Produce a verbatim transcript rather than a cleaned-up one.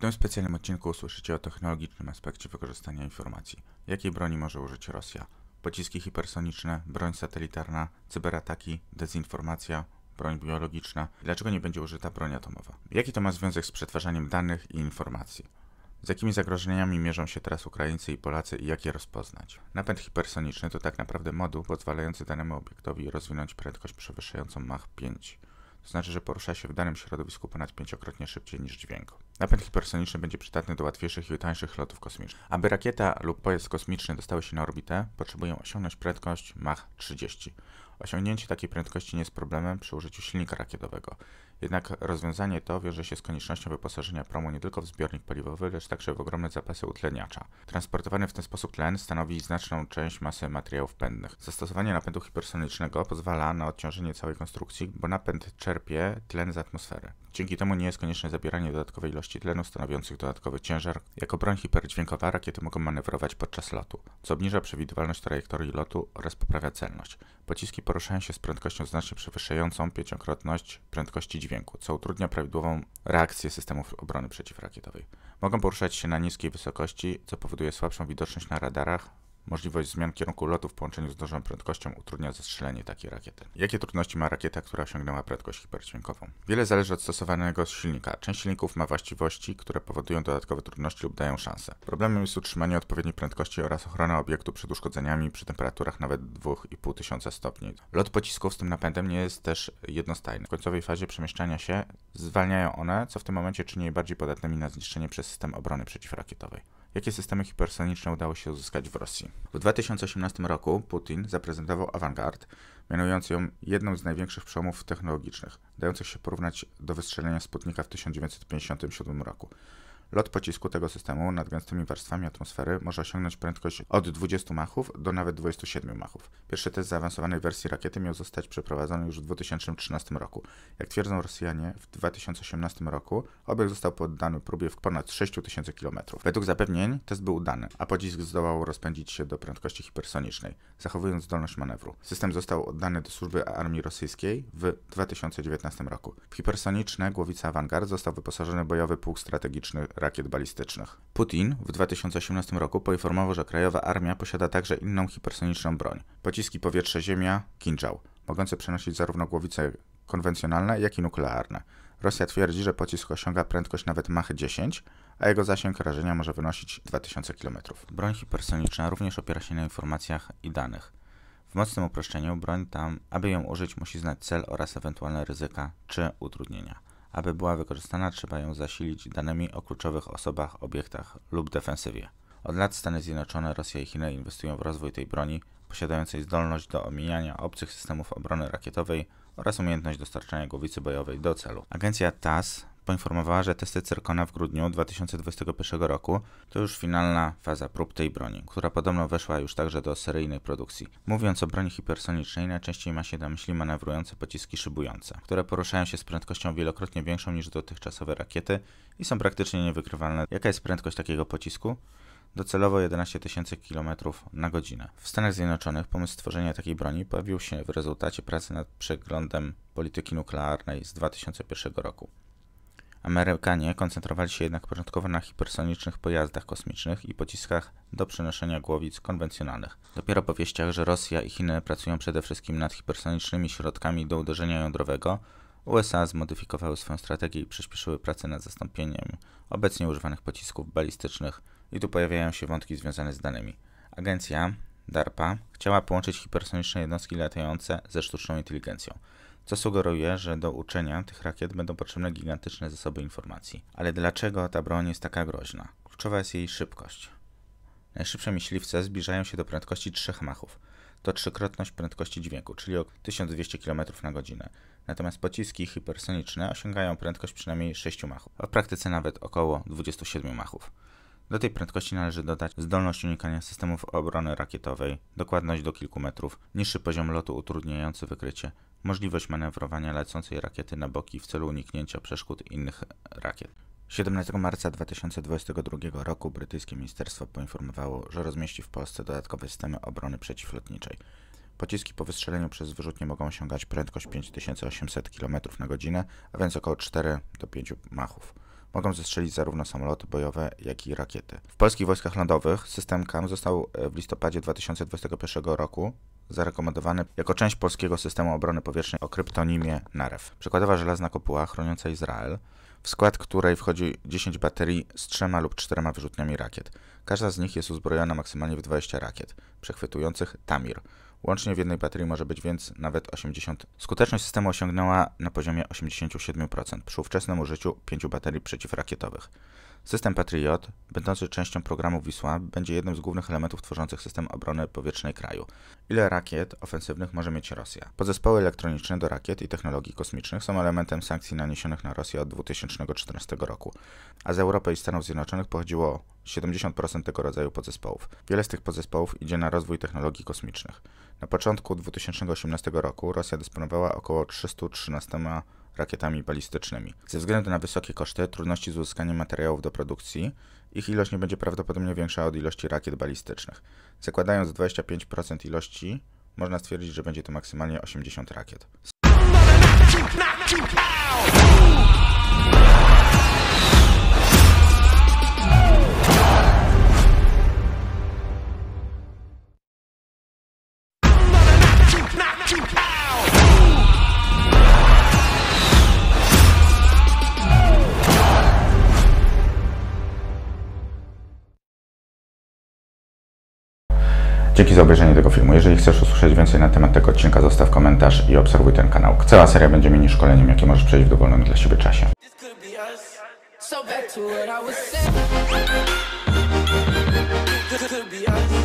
tym specjalnym odcinku usłyszycie o technologicznym aspekcie wykorzystania informacji. Jakiej broni może użyć Rosja? Pociski hipersoniczne, broń satelitarna, cyberataki, dezinformacja, broń biologiczna. Dlaczego nie będzie użyta broń atomowa? Jaki to ma związek z przetwarzaniem danych i informacji? Z jakimi zagrożeniami mierzą się teraz Ukraińcy i Polacy i jak je rozpoznać? Napęd hipersoniczny to tak naprawdę moduł pozwalający danemu obiektowi rozwinąć prędkość przewyższającą Mach pięć. To znaczy, że porusza się w danym środowisku ponad pięciokrotnie szybciej niż dźwięk. Napęd hipersoniczny będzie przydatny do łatwiejszych i tańszych lotów kosmicznych. Aby rakieta lub pojazd kosmiczny dostały się na orbitę, potrzebują osiągnąć prędkość Mach trzydzieści. Osiągnięcie takiej prędkości nie jest problemem przy użyciu silnika rakietowego. Jednak rozwiązanie to wiąże się z koniecznością wyposażenia promu nie tylko w zbiornik paliwowy, lecz także w ogromne zapasy utleniacza. Transportowany w ten sposób tlen stanowi znaczną część masy materiałów pędnych. Zastosowanie napędu hipersonicznego pozwala na odciążenie całej konstrukcji, bo napęd czerpie tlen z atmosfery. Dzięki temu nie jest konieczne zabieranie dodatkowej ilości tlenu stanowiących dodatkowy ciężar. Jako broń hiperdźwiękowa rakiety mogą manewrować podczas lotu, co obniża przewidywalność trajektorii lotu oraz poprawia celność. Pociski poruszają się z prędkością znacznie przewyższającą pięciokrotność prędkości dźwięku, co utrudnia prawidłową reakcję systemów obrony przeciwrakietowej. Mogą poruszać się na niskiej wysokości, co powoduje słabszą widoczność na radarach. Możliwość zmian kierunku lotu w połączeniu z dużą prędkością utrudnia zestrzelenie takiej rakiety. Jakie trudności ma rakieta, która osiągnęła prędkość hiperdźwiękową? Wiele zależy od stosowanego silnika. Część silników ma właściwości, które powodują dodatkowe trudności lub dają szanse. Problemem jest utrzymanie odpowiedniej prędkości oraz ochrona obiektu przed uszkodzeniami przy temperaturach nawet dwa i pół tysiąca stopni. Lot pocisków z tym napędem nie jest też jednostajny. W końcowej fazie przemieszczania się zwalniają one, co w tym momencie czyni je bardziej podatnymi na zniszczenie przez system obrony przeciwrakietowej. Jakie systemy hipersoniczne udało się uzyskać w Rosji? W dwa tysiące osiemnastym roku Putin zaprezentował Avangard, mianując ją jedną z największych przełomów technologicznych, dających się porównać do wystrzelenia Sputnika w tysiąc dziewięćset pięćdziesiątym siódmym roku. Lot pocisku tego systemu nad gęstymi warstwami atmosfery może osiągnąć prędkość od dwudziestu machów do nawet dwudziestu siedmiu machów. Pierwszy test zaawansowanej wersji rakiety miał zostać przeprowadzony już w dwa tysiące trzynastym roku. Jak twierdzą Rosjanie, w dwa tysiące osiemnastym roku obiekt został poddany próbie w ponad sześć tysięcy kilometrów. Według zapewnień test był udany, a pocisk zdołał rozpędzić się do prędkości hipersonicznej, zachowując zdolność manewru. System został oddany do służby armii rosyjskiej w dwa tysiące dziewiętnastym roku. W hipersoniczne głowice Avangard został wyposażony bojowy pułk strategiczny rakiet balistycznych. Putin w dwa tysiące osiemnastym roku poinformował, że krajowa armia posiada także inną hipersoniczną broń. Pociski powietrze-ziemia Kinżał, mogące przenosić zarówno głowice konwencjonalne, jak i nuklearne. Rosja twierdzi, że pocisk osiąga prędkość nawet Mach dziesięć, a jego zasięg rażenia może wynosić dwa tysiące kilometrów. Broń hipersoniczna również opiera się na informacjach i danych. W mocnym uproszczeniu broń tam, aby ją użyć, musi znać cel oraz ewentualne ryzyka czy utrudnienia. Aby była wykorzystana, trzeba ją zasilić danymi o kluczowych osobach, obiektach lub defensywie. Od lat Stany Zjednoczone, Rosja i Chiny inwestują w rozwój tej broni, posiadającej zdolność do omijania obcych systemów obrony rakietowej oraz umiejętność dostarczania głowicy bojowej do celu. Agencja TASS poinformowała, że testy Cyrkona w grudniu dwa tysiące dwudziestego pierwszego roku to już finalna faza prób tej broni, która podobno weszła już także do seryjnej produkcji. Mówiąc o broni hipersonicznej, najczęściej ma się na myśli manewrujące pociski szybujące, które poruszają się z prędkością wielokrotnie większą niż dotychczasowe rakiety i są praktycznie niewykrywalne. Jaka jest prędkość takiego pocisku? Docelowo jedenaście tysięcy kilometrów na godzinę. W Stanach Zjednoczonych pomysł stworzenia takiej broni pojawił się w rezultacie pracy nad przeglądem polityki nuklearnej z dwa tysiące pierwszego roku. Amerykanie koncentrowali się jednak początkowo na hipersonicznych pojazdach kosmicznych i pociskach do przenoszenia głowic konwencjonalnych. Dopiero po wieściach, że Rosja i Chiny pracują przede wszystkim nad hipersonicznymi środkami do uderzenia jądrowego, U S A zmodyfikowały swoją strategię i przyspieszyły pracę nad zastąpieniem obecnie używanych pocisków balistycznych i tu pojawiają się wątki związane z danymi. Agencja DARPA chciała połączyć hipersoniczne jednostki latające ze sztuczną inteligencją, co sugeruje, że do uczenia tych rakiet będą potrzebne gigantyczne zasoby informacji. Ale dlaczego ta broń jest taka groźna? Kluczowa jest jej szybkość. Najszybsze myśliwce zbliżają się do prędkości trzech machów. To trzykrotność prędkości dźwięku, czyli o tysiąc dwieście kilometrów na godzinę. Natomiast pociski hipersoniczne osiągają prędkość przynajmniej sześciu machów, a w praktyce nawet około dwudziestu siedmiu machów. Do tej prędkości należy dodać zdolność unikania systemów obrony rakietowej, dokładność do kilku metrów, niższy poziom lotu utrudniający wykrycie, możliwość manewrowania lecącej rakiety na boki w celu uniknięcia przeszkód innych rakiet. siedemnastego marca dwa tysiące dwudziestego drugiego roku brytyjskie ministerstwo poinformowało, że rozmieści w Polsce dodatkowe systemy obrony przeciwlotniczej. Pociski po wystrzeleniu przez wyrzutnie mogą osiągać prędkość pięć tysięcy osiemset kilometrów na godzinę, a więc około czterech do pięciu machów. mogą zestrzelić zarówno samoloty bojowe, jak i rakiety. W polskich wojskach lądowych system K A M został w listopadzie dwa tysiące dwudziestego pierwszego roku zarekomendowany jako część polskiego systemu obrony powietrznej o kryptonimie NAREW. Przykładowa żelazna kopuła chroniąca Izrael, w skład której wchodzi dziesięć baterii z trzema lub czterema wyrzutniami rakiet. Każda z nich jest uzbrojona maksymalnie w dwadzieścia rakiet, przechwytujących Tamir. Łącznie w jednej baterii może być więc nawet osiemdziesiąt. Skuteczność systemu osiągnęła na poziomie osiemdziesiąt siedem procent przy ówczesnym użyciu pięciu baterii przeciwrakietowych. System Patriot, będący częścią programu Wisła, będzie jednym z głównych elementów tworzących system obrony powietrznej kraju. Ile rakiet ofensywnych może mieć Rosja? Podzespoły elektroniczne do rakiet i technologii kosmicznych są elementem sankcji naniesionych na Rosję od dwa tysiące czternastego roku, a z Europy i Stanów Zjednoczonych pochodziło siedemdziesiąt procent tego rodzaju podzespołów. Wiele z tych podzespołów idzie na rozwój technologii kosmicznych. Na początku dwa tysiące osiemnastego roku Rosja dysponowała około trzystu trzynastoma rakietami balistycznymi. Ze względu na wysokie koszty, trudności z uzyskaniem materiałów do produkcji, ich ilość nie będzie prawdopodobnie większa od ilości rakiet balistycznych. Zakładając dwadzieścia pięć procent ilości, można stwierdzić, że będzie to maksymalnie osiemdziesiąt rakiet. Dzięki za obejrzenie tego filmu. Jeżeli chcesz usłyszeć więcej na temat tego odcinka, zostaw komentarz i obserwuj ten kanał. Cała seria będzie mini szkoleniem, jakie możesz przejść w dowolnym dla siebie czasie. So back to what I was saying. Could be us.